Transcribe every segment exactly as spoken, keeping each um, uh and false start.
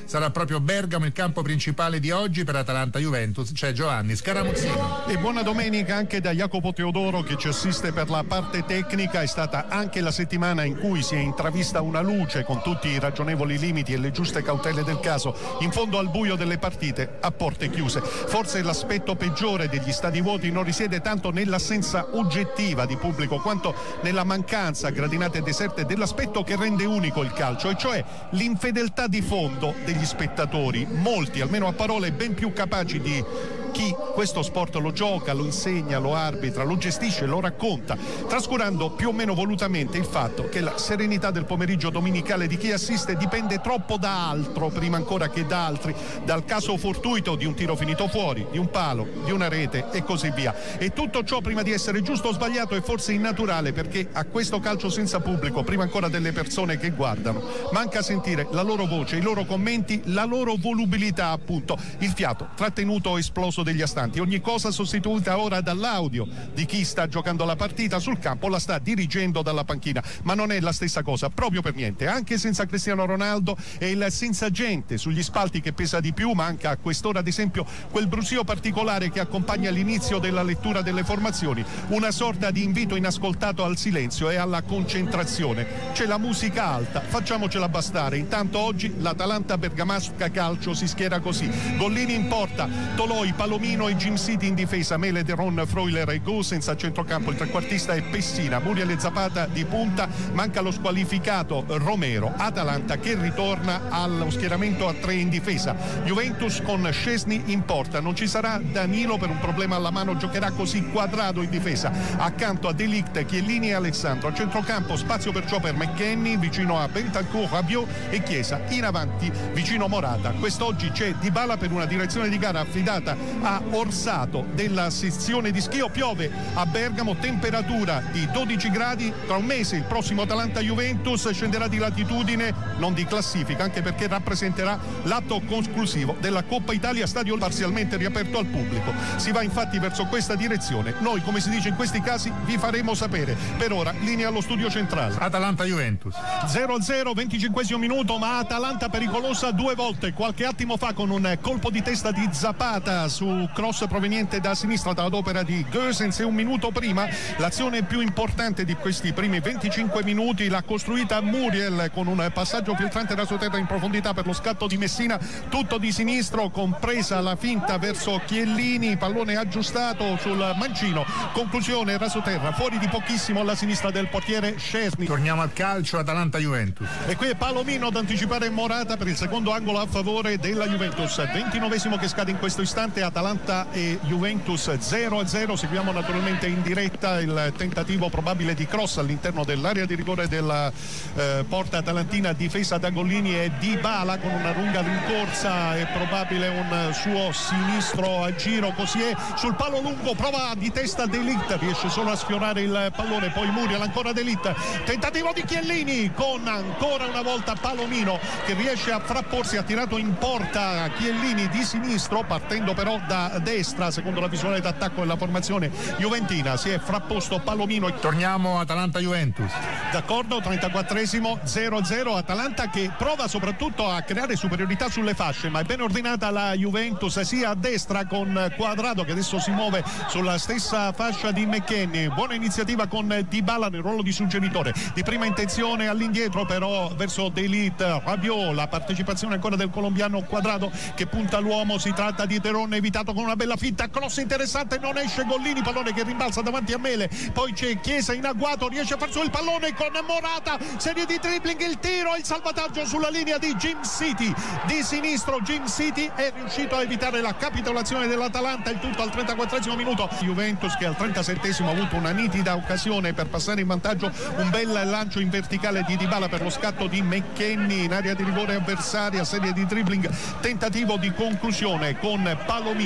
sarà proprio Bergamo il campo principale di oggi per Atalanta-Juventus. C'è Giovanni Scaramuzzino. E buona domenica anche da Jacopo Teodoro che ci assiste per la parte tecnica. È stata anche la settimana in cui si è intravista una luce con tutti i ragionevoli limiti e le giuste cautele del caso in fondo al buio delle partite a porte chiuse. Forse l'aspetto peggiore degli stadi vuoti non risiede tanto nell'assenza oggettiva di pubblico quanto nella mancanza a gradinate deserte dell'aspetto che rende unico il calcio, e cioè l'infedeltà di fondo degli spettatori, molti almeno a parole ben più capaci di chi questo sport lo gioca, lo insegna, lo arbitra, lo gestisce, lo racconta, trascurando più o meno volutamente il fatto che la serenità del pomeriggio domenicale di chi assiste dipende troppo da altro prima ancora che da altri, dal caso fortuito di un tiro finito fuori, di un palo, di una rete e così via. E tutto ciò, prima di essere giusto o sbagliato, è forse innaturale, perché a questo calcio senza pubblico, prima ancora delle persone che guardano, manca sentire la loro voce, i loro commenti, la loro volubilità, appunto, il fiato trattenuto o esploso degli astanti, ogni cosa sostituita ora dall'audio di chi sta giocando la partita sul campo, la sta dirigendo dalla panchina, ma non è la stessa cosa proprio per niente. Anche senza Cristiano Ronaldo e il senza gente sugli spalti che pesa di più, manca a quest'ora ad esempio quel brusio particolare che accompagna l'inizio della lettura delle formazioni, una sorta di invito inascoltato al silenzio e alla concentrazione. C'è la musica alta, facciamocela bastare. Intanto oggi l'Atalanta Bergamasca Calcio si schiera così: Gollini in porta, Toloi, Palomino e Jim City in difesa, Mele, Deron, Freuler e Gosens a centrocampo, il trequartista è Pessina, Muriel e Zapata di punta, manca lo squalificato Romero. Atalanta che ritorna allo schieramento a tre in difesa, Juventus con Szczesny in porta, non ci sarà Danilo per un problema alla mano, giocherà così Quadrado in difesa, accanto a De Ligt, Chiellini e Alessandro, a centrocampo spazio perciò per McKennie vicino a Bentancur, Rabiot e Chiesa in avanti vicino a Morata. Quest'oggi c'è Dybala per una direzione di gara affidata a Orsato della sezione di schio. Piove a Bergamo, temperatura di dodici gradi, tra un mese il prossimo Atalanta-Juventus scenderà di latitudine, non di classifica, anche perché rappresenterà l'atto conclusivo della Coppa Italia, stadio parzialmente riaperto al pubblico. Si va infatti verso questa direzione, noi come si dice in questi casi vi faremo sapere. Per ora linea allo studio centrale. Atalanta-Juventus zero a zero, venticinquesimo minuto, ma Atalanta pericolosa due volte qualche attimo fa con un colpo di testa di Zapata su cross proveniente da sinistra dall'opera di Gosens, e un minuto prima l'azione più importante di questi primi venticinque minuti l'ha costruita Muriel con un passaggio filtrante da sotterra in profondità per lo scatto di Messina, tutto di sinistro, compresa la finta verso Chiellini, pallone aggiustato sul mancino, conclusione rasoterra fuori di pochissimo alla sinistra del portiere Szczesny. Torniamo al calcio, Atalanta-Juventus, e qui è Palomino ad anticipare Morata per il secondo angolo a favore della Juventus. Ventinovesimo che scade in questo istante, Atalanta e Juventus zero a zero. Seguiamo naturalmente in diretta il tentativo probabile di cross all'interno dell'area di rigore della eh, porta atalantina, difesa da Gollini e Dybala con una lunga rincorsa, è probabile un suo sinistro a giro, così è, sul palo lungo, prova di testa De Ligt, riesce solo a sfiorare il pallone, poi Muriel, ancora De Ligt, tentativo di Chiellini con ancora una volta Palomino che riesce a frapporsi, ha tirato in porta Chiellini di sinistro partendo però da destra, secondo la visuale d'attacco della formazione juventina si è frapposto Palomino. Torniamo Atalanta-Juventus, d'accordo, trentaquattresimo, zero a zero. Atalanta che prova soprattutto a creare superiorità sulle fasce, ma è ben ordinata la Juventus sia a destra con Quadrado che adesso si muove sulla stessa fascia di McKennie, buona iniziativa con Dybala nel ruolo di suggeritore, di prima intenzione all'indietro però verso De Ligt, Rabiot, la partecipazione ancora del colombiano Quadrado che punta l'uomo, si tratta di Teron, evitato con una bella finta, cross interessante, non esce Gollini, pallone che rimbalza davanti a Mele, poi c'è Chiesa in agguato, riesce a far su il pallone con Morata, serie di dribbling, il tiro e il salvataggio sulla linea di Jim City di sinistro. Jim City è riuscito a evitare la capitolazione dell'Atalanta, il tutto al trentaquattresimo minuto. Juventus che al trentasettesimo ha avuto una nitida occasione per passare in vantaggio, un bel lancio in verticale di Dybala per lo scatto di McKennie in area di rigore avversaria, serie di dribbling, tentativo di conclusione con Palomino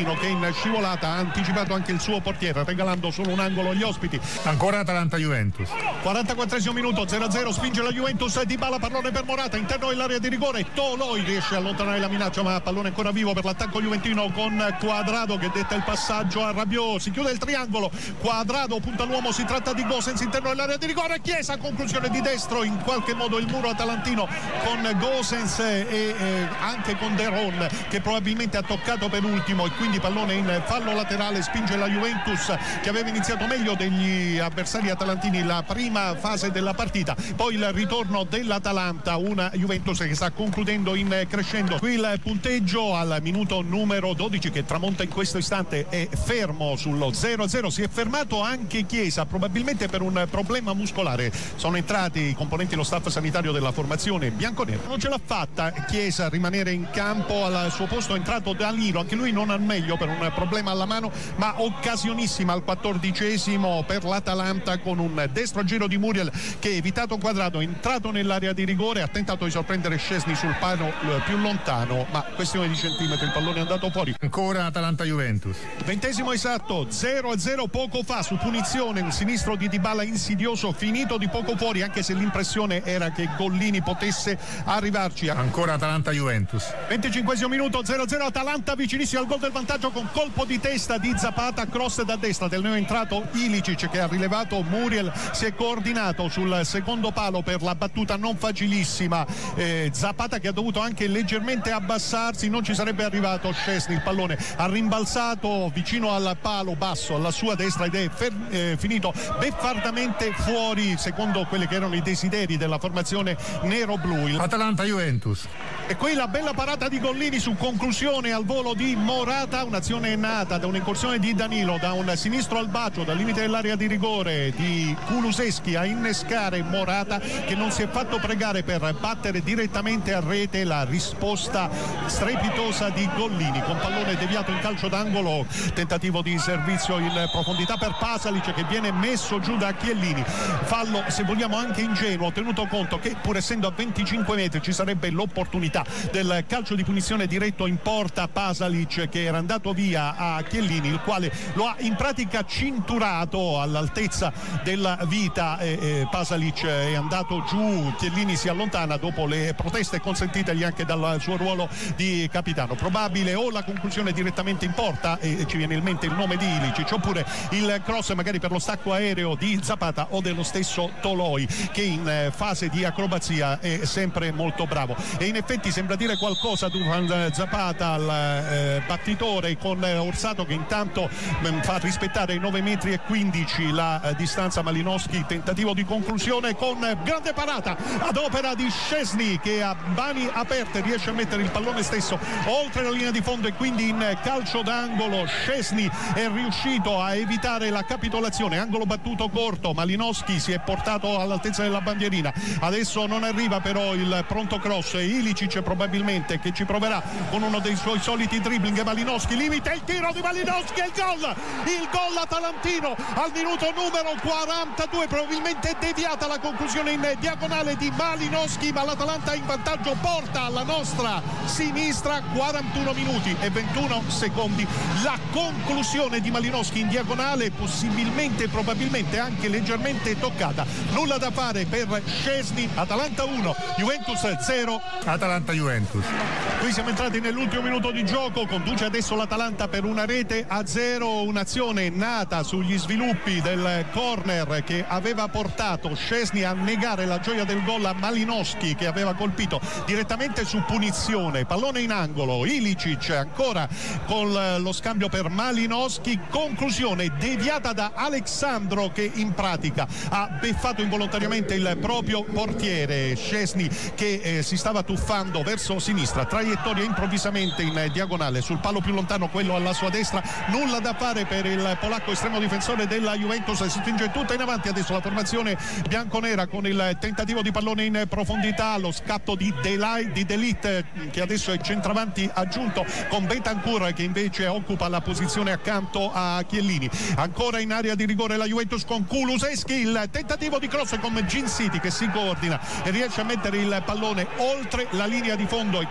Martino che in scivolata ha anticipato anche il suo portiere regalando solo un angolo agli ospiti. Ancora Atalanta-Juventus. quarantaquattresimo minuto, zero a zero, spinge la Juventus, Dybala, pallone per Morata, interno dell'area di rigore, Toloi riesce a allontanare la minaccia ma pallone ancora vivo per l'attacco juventino con Cuadrado che detta il passaggio a Rabiot, si chiude il triangolo, Cuadrado punta l'uomo, si tratta di Gosens, interno dell'area di rigore, Chiesa, conclusione di destro, in qualche modo il muro atalantino con Gosens e eh, anche con De Ron che probabilmente ha toccato per ultimo e quindi pallone in fallo laterale, spinge la Juventus che aveva iniziato meglio degli avversari atalantini la prima fase della partita, poi il ritorno dell'Atalanta, una Juventus che sta concludendo in crescendo. Qui il punteggio al minuto numero dodici che tramonta in questo istante è fermo sullo zero a zero, si è fermato anche Chiesa probabilmente per un problema muscolare, sono entrati i componenti dello staff sanitario della formazione bianconera, non ce l'ha fatta Chiesa a rimanere in campo, al suo posto è entrato Danilo, anche lui non al meglio per un problema alla mano ma occasionissima al quattordicesimo per l'Atalanta con un destro giro di Muriel che ha evitato Cuadrado, è entrato nell'area di rigore, ha tentato di sorprendere Szczesny sul palo più lontano ma questione di centimetri, il pallone è andato fuori. Ancora Atalanta-Juventus. Ventesimo esatto, zero a zero poco fa su punizione un sinistro di Dybala insidioso finito di poco fuori, anche se l'impressione era che Gollini potesse arrivarci. Ancora Atalanta-Juventus. venticinquesimo minuto, zero a zero, Atalanta vicinissima al gol del vantaggio con colpo di testa di Zapata, cross da destra del neo entrato Ilicic che ha rilevato Muriel, si è coordinato sul secondo palo per la battuta non facilissima, eh, Zapata che ha dovuto anche leggermente abbassarsi, non ci sarebbe arrivato Szczesny, il pallone ha rimbalzato vicino al palo basso alla sua destra ed è fer- eh, finito beffardamente fuori secondo quelli che erano i desideri della formazione nero-blu. Atalanta-Juventus. E qui la bella parata di Gollini su conclusione al volo di Morata, un'azione nata da un'incursione di Danilo, da un sinistro al bacio, dal limite dell'area di rigore di Kulusevski a innescare Morata che non si è fatto pregare per battere direttamente a rete la risposta strepitosa di Gollini con pallone deviato in calcio d'angolo, tentativo di servizio in profondità per Pasalic che viene messo giù da Chiellini, fallo se vogliamo anche ingenuo tenuto conto che pur essendo a venticinque metri ci sarebbe l'opportunità del calcio di punizione diretto in porta, Pasalic che era andato via a Chiellini il quale lo ha in pratica cinturato all'altezza della vita, e, e Pasalic è andato giù, Chiellini si allontana dopo le proteste consentitegli anche dal suo ruolo di capitano, probabile o la conclusione direttamente in porta e ci viene in mente il nome di Ilicic oppure il cross magari per lo stacco aereo di Zapata o dello stesso Toloi che in fase di acrobazia è sempre molto bravo e in effetti sembra dire qualcosa Duvan Zapata al eh, battitore con eh, Orsato che intanto mh, fa rispettare i nove metri e quindici la eh, distanza Malinowski, tentativo di conclusione con eh, grande parata ad opera di Szczesny che a mani aperte riesce a mettere il pallone stesso oltre la linea di fondo e quindi in calcio d'angolo. Szczesny è riuscito a evitare la capitolazione, angolo battuto corto, Malinowski si è portato all'altezza della bandierina, adesso non arriva però il pronto cross e Ilicic probabilmente che ci proverà con uno dei suoi soliti dribbling, Malinowski limita il tiro di Malinowski e il gol, il gol atalantino al minuto numero quarantadue, probabilmente deviata la conclusione in diagonale di Malinowski ma l'Atalanta in vantaggio, porta alla nostra sinistra, quarantuno minuti e ventuno secondi la conclusione di Malinowski in diagonale, possibilmente probabilmente anche leggermente toccata, nulla da fare per Szczesny. Atalanta uno Juventus zero. Atalanta-Juventus. Qui siamo entrati nell'ultimo minuto di gioco, conduce adesso l'Atalanta per una rete a zero, un'azione nata sugli sviluppi del corner che aveva portato Szczesny a negare la gioia del gol a Malinowski che aveva colpito direttamente su punizione, pallone in angolo, Ilicic ancora con lo scambio per Malinowski, conclusione deviata da Alexandro che in pratica ha beffato involontariamente il proprio portiere Szczesny che eh, si stava tuffando verso sinistra, traiettoria improvvisamente in diagonale sul palo più lontano, quello alla sua destra, nulla da fare per il polacco estremo difensore della Juventus, si spinge tutta in avanti adesso la formazione bianconera con il tentativo di pallone in profondità, lo scatto di Delay, di Delit che adesso è centravanti aggiunto con Bentancur che invece occupa la posizione accanto a Chiellini, ancora in area di rigore la Juventus con Kulusevski, il tentativo di cross con Gin City che si coordina e riesce a mettere il pallone oltre la linea di fondo e quindi in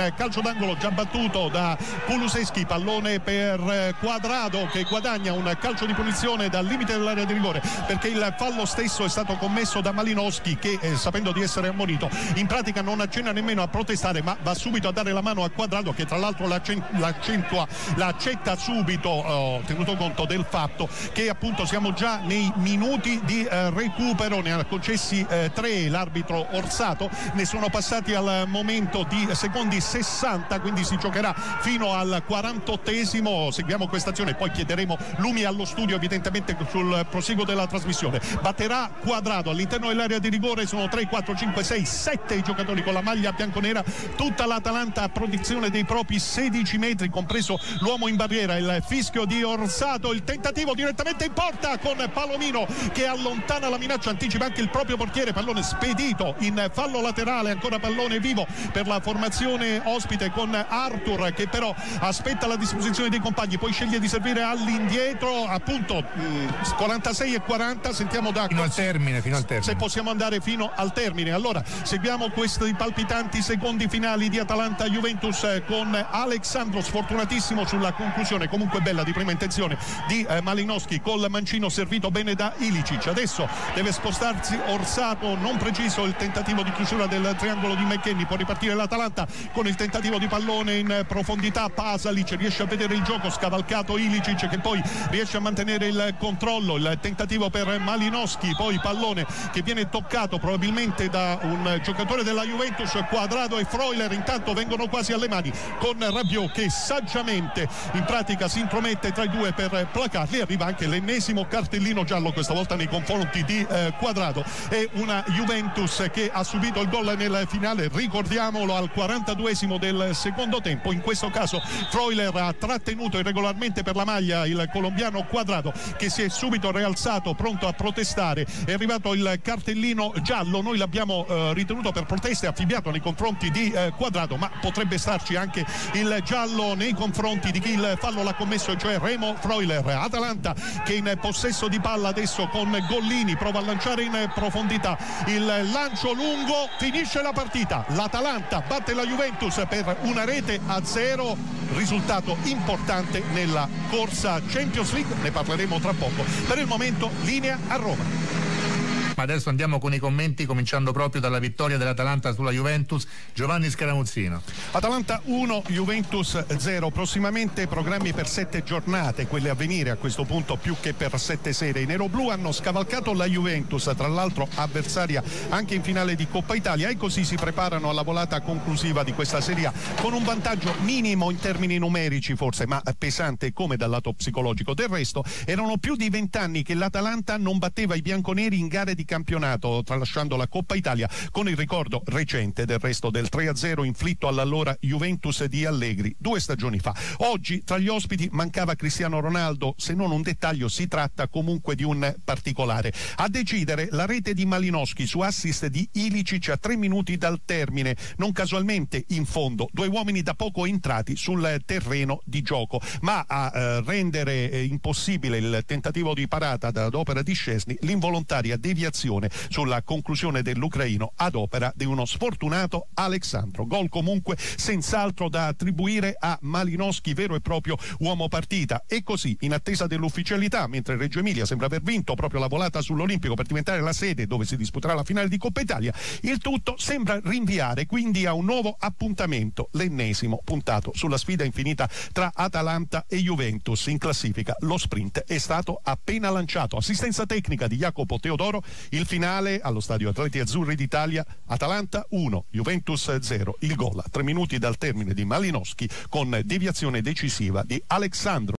un calcio d'angolo già battuto da Kulusevski, pallone per Cuadrado che guadagna un calcio di punizione dal limite dell'area di rigore, perché il fallo stesso è stato commesso da Malinowski che eh, sapendo di essere ammonito in pratica non accenna nemmeno a protestare, ma va subito a dare la mano a Cuadrado, che tra l'altro l'accentua, l'accetta subito, oh, tenuto conto del fatto che appunto siamo già nei minuti di eh, recupero. Ne ha concessi eh, tre l'arbitro Orsato, ne sono passati al momento di secondi sessanta, quindi si giocherà fino al quarantottesimo. Seguiamo questa azione, poi chiederemo lumi allo studio evidentemente sul proseguo della trasmissione. Batterà Cuadrado all'interno dell'area di rigore, sono tre, quattro, cinque, sei, sette i giocatori con la maglia bianconera, tutta l'Atalanta a protezione dei propri sedici metri, compreso l'uomo in barriera. Il fischio di Orsato, il tentativo direttamente in porta con Palomino che allontana la minaccia, anticipa anche il proprio portiere, pallone spedito in fallo laterale, ancora pallone vivo per la formazione ospite con Arthur che però aspetta la disposizione dei compagni, poi sceglie di servire all'indietro, appunto mh, quarantasei e quaranta, sentiamo da fino al termine, fino al termine se possiamo andare fino al termine. Allora seguiamo questi palpitanti secondi finali di Atalanta-Juventus con Alexandro sfortunatissimo sulla conclusione, comunque bella di prima intenzione di eh, Malinowski col mancino servito bene da Ilicic. Adesso deve spostarsi Orsato, non preciso il tentativo di chiusura del triangolo di McKennie, può ripartire l'Atalanta con il tentativo di pallone in profondità. Pasalic riesce a vedere il gioco, scavalcato Ilicic che poi riesce a mantenere il controllo, il tentativo per Malinowski, poi pallone che viene toccato probabilmente da un giocatore della Juventus. Cuadrado e Freuler intanto vengono quasi alle mani con Rabiot che saggiamente in pratica si intromette tra i due per placarli. Arriva anche l'ennesimo cartellino giallo, questa volta nei confronti di eh, Cuadrado. È una Juventus che ha subito il gol nel finale, ricordiamolo, al quarantaduesimo del secondo tempo. In questo caso Freuler ha trattenuto irregolarmente per la maglia il colombiano Cuadrado che si è subito rialzato pronto a protestare. È arrivato il cartellino giallo, noi l'abbiamo eh, ritenuto per proteste affibbiato nei confronti di eh, Cuadrado, ma potrebbe starci anche il giallo nei confronti di chi il fallo l'ha commesso, cioè Remo Freuler. Atalanta che in possesso di palla adesso con Gollini prova a lanciare in profondità, il lancio lungo, finisce la partita, l'Atalanta batte la Juventus per una rete a zero, risultato importante nella corsa Champions League, ne parleremo tra poco. Per il momento linea a Roma. Ma adesso andiamo con i commenti, cominciando proprio dalla vittoria dell'Atalanta sulla Juventus. Giovanni Scaramuzzino. Atalanta uno, Juventus zero. Prossimamente programmi per sette giornate, quelle a venire a questo punto più che per sette sere. I neroblù hanno scavalcato la Juventus, tra l'altro avversaria anche in finale di Coppa Italia, e così si preparano alla volata conclusiva di questa Serie A con un vantaggio minimo in termini numerici forse, ma pesante come dal lato psicologico. Del resto erano più di vent'anni che l'Atalanta non batteva i bianconeri in gare di campionato, tralasciando la Coppa Italia, con il ricordo recente del resto del tre a zero inflitto all'allora Juventus di Allegri due stagioni fa. Oggi tra gli ospiti mancava Cristiano Ronaldo, se non un dettaglio si tratta comunque di un particolare. A decidere la rete di Malinowski su assist di Ilicic a tre minuti dal termine, non casualmente in fondo, due uomini da poco entrati sul terreno di gioco, ma a eh, rendere eh, impossibile il tentativo di parata ad opera di Szczesny l'involontaria deviazione sulla conclusione dell'ucraino ad opera di uno sfortunato Alexandro. Gol comunque senz'altro da attribuire a Malinowski, vero e proprio uomo partita. E così, in attesa dell'ufficialità, mentre Reggio Emilia sembra aver vinto proprio la volata sull'Olimpico per diventare la sede dove si disputerà la finale di Coppa Italia, il tutto sembra rinviare quindi a un nuovo appuntamento, l'ennesimo puntato sulla sfida infinita tra Atalanta e Juventus. In classifica lo sprint è stato appena lanciato. Assistenza tecnica di Jacopo Teodoro. Il finale allo stadio Atleti Azzurri d'Italia: Atalanta uno, Juventus zero. Il gol a tre minuti dal termine di Malinowski con deviazione decisiva di Alexandro.